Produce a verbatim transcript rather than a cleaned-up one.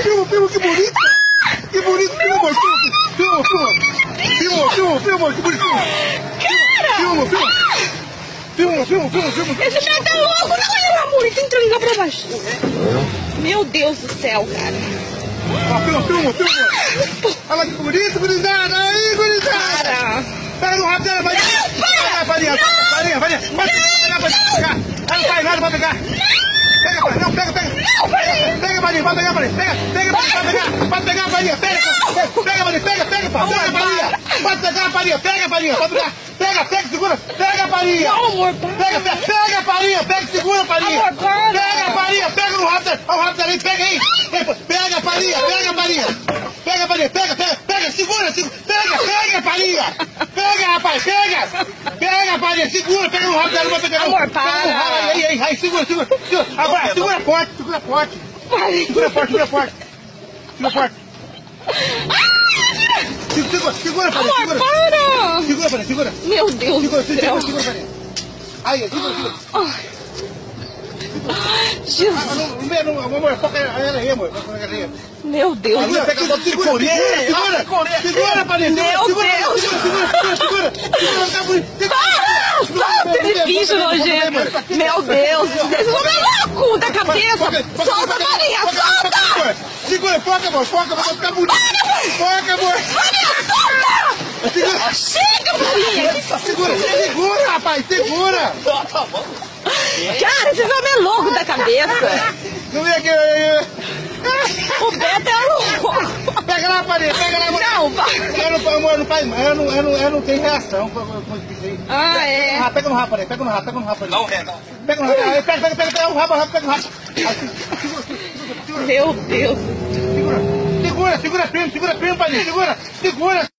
filma, filma, que bonito! Que bonito, filma, filma, filma, filma, filma, filma, que bonito! Cara! Filma, filma! Filma, filma, filma, filma! Esse cara tá louco, não é, amor? Tenta ligar pra baixo. Meu Deus do céu, cara. Ah, filma, filma, filma! Olha lá que bonito, gurizada! Aí, gurizada! Cara! Pega no rabo dela, vai! Vai, Farinha! Farinha, Farinha! Vai pegar, vai pegar! Ela não faz nada, vai pegar! Pega, Farinha! Não, pega, pega! Pega, Farinha! Vai pegar, Farinha! Pega, pega, vai pegar! Vai pegar, Farinha! Pega! Pega, Farinha! Pega, pega, pá! Pega, Farinha! Vai pegar, Farinha! Pega, Farinha! Vai pegar! Pega, pega, segura! Pega, Farinha! Não, amor, para! Pega, pega! Pega, Farinha! Pega, segura, Farinha! Amor, para! Pega, Farinha! Pega no rabo dela! Olha o rabo dela aí! Pega aí! Pega, Farinha! Pega, Farinha! Pega, Farinha! Pega, pega! Pega! Segura! Segura! Pega! Pega, Farinha! Pega, rapaz! Pega! Pega, Farinha! Segura! Pega no rabo dela! Não vai pegar não! Amor, para! Pega no rabo aí, aí, aí! Segura, segura! Segura! Agora, segura forte! Segura forte! Segura forte! Segura forte! Segura forte! Segura, segura, Farinha! Amor, Segura! para! Segura, Farinha! Segura! Meu Deus Segura, do céu. segura, segura, Farinha! Aí, segura, segura! Jesus. Ah, não, não, não, amor, foca ela aí, amor. Foca ela aí. Meu Deus do Segura, céu. segura, segura, segura, segura, Farinha! Meu Segura, Deus. segura, segura, segura, segura! Segura, tá bonito! Ah, solta esse bicho nojento. Meu Deus. Vocês vão me louco da cabeça. Solta a Farinha, solta. Segura, foca, amor, foca, vai ficar bonito! Foca, amor! Farinha, solta. Segura! Chega, Farinha. Segura, segura, rapaz, segura! Cara, vocês vão me louco da cabeça. Não vem aqui! O Beto é louco. Pega lá, Farinha, pega lá, amor! Não, vai. Ela não, amor, não faz, ela não, ela não, ela não tem reação com com esse bicho aí. Ah, é. Ah, pega no rabo, Farinha, pega no rabo, pega no rabo, Farinha. Não, é, não. Pega no rabo, aí, pega, pega, pega, pega o rabo, o rabo, pega o rabo. Aí, segura, segura, segura, Meu Deus. segura, segura, segura firme, segura firme, Farinha, segura, segura.